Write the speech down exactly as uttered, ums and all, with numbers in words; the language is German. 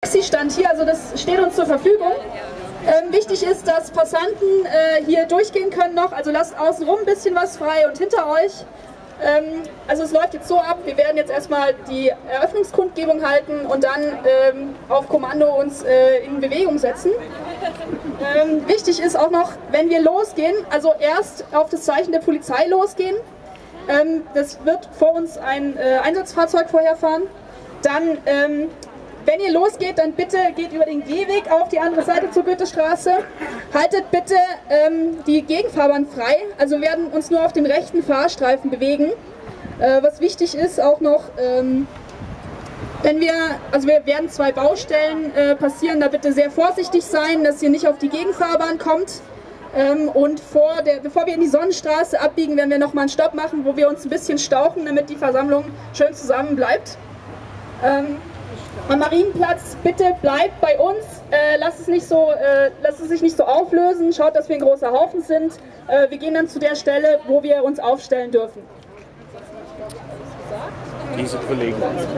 Stand hier, also das steht uns zur Verfügung. Ähm, wichtig ist, dass Passanten äh, hier durchgehen können noch, also lasst außenrum ein bisschen was frei und hinter euch. Ähm, also es läuft jetzt so ab, wir werden jetzt erstmal die Eröffnungskundgebung halten und dann ähm, auf Kommando uns äh, in Bewegung setzen. Ähm, wichtig ist auch noch, wenn wir losgehen, also erst auf das Zeichen der Polizei losgehen. Ähm, das wird vor uns ein äh, Einsatzfahrzeug vorherfahren. Dann ähm, wenn ihr losgeht, dann bitte geht über den Gehweg auf die andere Seite zur Goethestraße. Haltet bitte ähm, die Gegenfahrbahn frei, also wir werden uns nur auf dem rechten Fahrstreifen bewegen. Äh, was wichtig ist auch noch, ähm, wenn wir, also wir werden zwei Baustellen äh, passieren, da bitte sehr vorsichtig sein, dass ihr nicht auf die Gegenfahrbahn kommt. Ähm, und vor der, bevor wir in die Sonnenstraße abbiegen, werden wir nochmal einen Stopp machen, wo wir uns ein bisschen stauchen, damit die Versammlung schön zusammen bleibt. Ähm, Am Marienplatz, bitte bleibt bei uns, äh, lasst, es nicht so, äh, lasst es sich nicht so auflösen, schaut, dass wir ein großer Haufen sind. Äh, wir gehen dann zu der Stelle, wo wir uns aufstellen dürfen. Diese Kollegen.